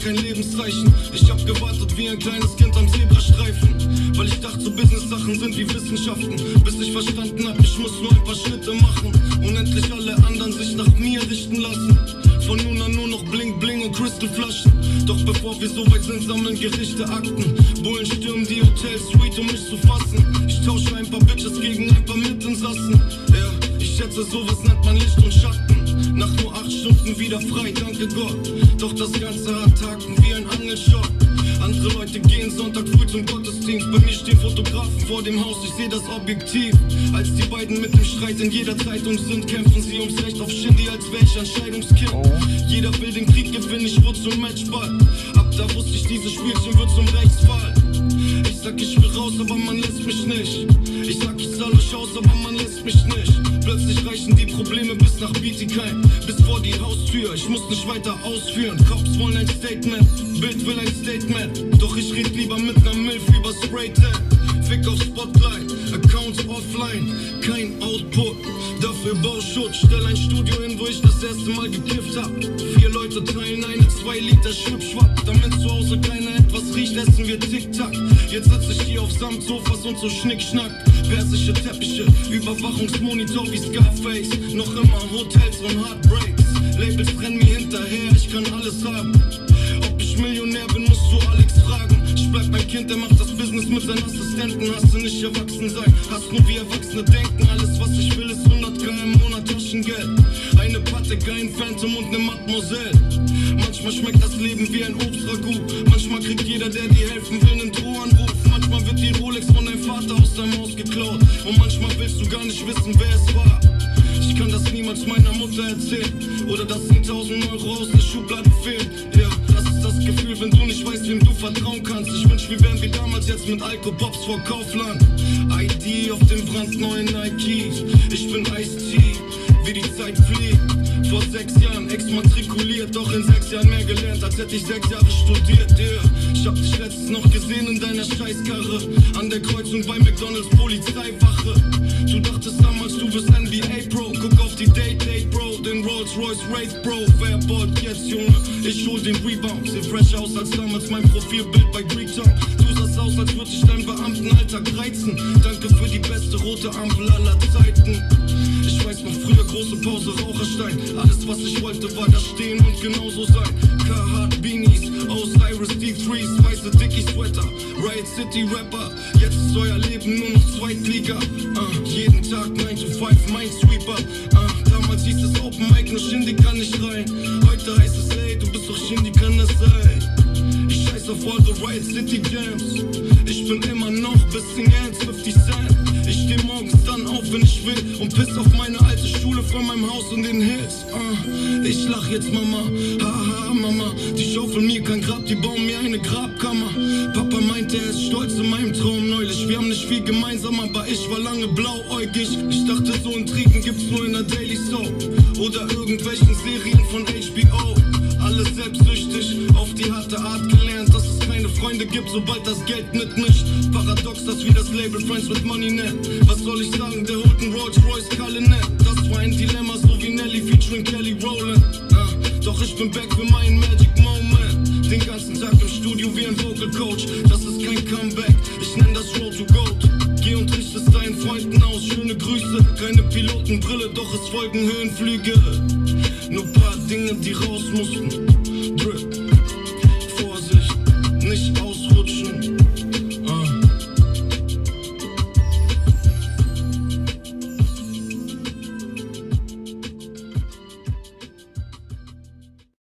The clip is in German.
kein Lebenszeichen. Ich hab gewartet wie ein kleines Kind am Zebrastreifen, weil ich dachte, so Business-Sachen sind wie Wissenschaften. Bis ich verstanden hab, ich muss nur ein paar Schritte machen und endlich alle anderen sich nach mir richten lassen. Von nun an nur noch Bling Bling und Crystalflaschen. Doch bevor wir so weit sind, sammeln Gerichte Akten. Bullen stürmen die Hotel-Suite, um mich zu fassen. Ich tausche ein paar Bitches gegen ein paar Mitinsassen. Ja, ich schätze, sowas nennt man Licht und Schatten. Nach nur 8 Stunden wieder frei, danke Gott. Doch das Ganze hat Haken wie ein Angelshot. Andere Leute gehen Sonntag früh zum Gottesdienst. Bei mir stehen Fotografen vor dem Haus, ich seh das Objektiv. Als die beiden mit dem Streit in jeder Zeitung sind, kämpfen sie ums Recht auf Shindy, als wäre ich ein Scheidungskind. Jeder will den Krieg gewinnen, ich wurde zum Matchball. Ab da wusste ich, dieses Spielchen wird zum Rechtsfall. Ich sag, ich will raus, aber man lässt mich nicht. Ich sag, ich zahl euch aus, aber man lässt mich nicht. Plötzlich reichen die Probleme bis nach Bietigheim, bis vor die Haustür, ich muss nicht weiter ausführen. Cops wollen ein Statement, Bild will ein Statement. Doch ich red lieber mit ner Milf über Spraytan. Fick auf Spotlight, Accounts offline, kein Output, dafür Bauschutz. Stell ein Studio hin, wo ich das erste Mal gekifft hab. 4 Leute teilen eine 2 Liter Schwipschwapp. Damit zu Hause keiner etwas riecht, essen wir Tic-Tac. Jetzt sitz ich hier auf Samtsofas und so Schnickschnack. Persische Teppiche, Überwachungsmonitor wie Scarface. Noch immer Hotels und Heartbreaks. Labels rennen mir hinterher, ich kann alles haben. Ob ich Millionär bin, musst du Alex fragen. Ich bleib mein Kind, der macht das Business mit seinen Assistenten. Hast du nicht erwachsen sein, hast nur wie Erwachsene denken. Alles was ich will ist 100k im Monat Taschengeld. Eine Patek, ein Phantom und ne Mademoiselle. Manchmal schmeckt das Leben wie ein Obstragout. Manchmal kriegt jeder, der dir helfen will, einen Drohanruf. Manchmal wird die Rolex von deinem Vater aus deinem Haus geklaut. Und manchmal willst du gar nicht wissen, wer es war. Ich kann das niemals meiner Mutter erzählen. Oder dass 10.000 Euro aus der Schublade fehlen. Ja, das ist das Gefühl, wenn du nicht weißt, wem du vertrauen kannst. Ich wünsch, wir wären wie damals jetzt mit Alko-Pops vor Kaufland. ID auf dem brandneuen Nike. Ich bin Ice-T, wie die Zeit fliegt. Vor 6 Jahren exmatrikuliert, doch in 6 Jahren mehr gelernt, als hätte ich 6 Jahre studiert, yeah. Ich hab dich letztens noch gesehen in deiner Scheißkarre, an der Kreuzung bei McDonalds Polizeiwache. Du dachtest damals, du wirst NBA Pro, guck auf die Date Bro, den Rolls Royce Wraith Bro. Wer ballt jetzt, Junge? Ich hol den Rebound, seh fresh aus als damals mein Profilbild bei Greektown. Du sahst aus, als würd ich deinen Beamtenalltag reizen. Danke für die beste rote Ampel aller Zeiten. Ich weiß noch früher, große Pause, Raucherstein. Alles was ich wollte war da stehen und genauso sein. Carhartt Beanies, Osiris D3s, weiße Dickie Sweater, Riot City Rapper. Jetzt ist euer Leben nur noch Zweitliga. Jeden Tag 9 to 5 Minesweeper. Damals hieß es Open Mic, nur Shindy kann nicht rein. Heute heißt es, ey, du bist doch Shindy, kann das sein? Ich scheiß auf all the Riot City Jams. Ich bin immer noch bisschen ernst, 50 Cent. Ich steh morgens dann auf, wenn ich will, und piss auf meine alte Schule von meinem Haus in den Hills. Ich lach jetzt, Mama, haha, Mama. Die schaufeln mir kein Grab, die bauen mir eine Grabkammer. Papa meinte, er ist stolz in meinem Traum neulich. Wir haben nicht viel gemeinsam, aber ich war lange blauäugig. Ich dachte, so Intrigen gibt's nur in der Daily Soap oder irgendwelchen Serien von HBO. Alles selbstsüchtig, auf die harte Art gelernt, dass es keine Freunde gibt, sobald das Geld mitmischt. Paradox, dass wir das Label Friends with Money nennen. Was soll ich sagen, der holt einen Rolls Royce Cullinan. Das war ein Dilemma, so wie Nelly featuring Kelly Rowland. Doch ich bin back für meinen Magic Moment. Den ganzen Tag im Studio wie ein Vocal Coach. Das ist kein Comeback, ich nenn das Road to Gold. Geh und richtest deinen Freunden aus, schöne Grüße. Keine Pilotenbrille, doch es folgen Höhenflüge. Nur paar Dinge, die raus mussten.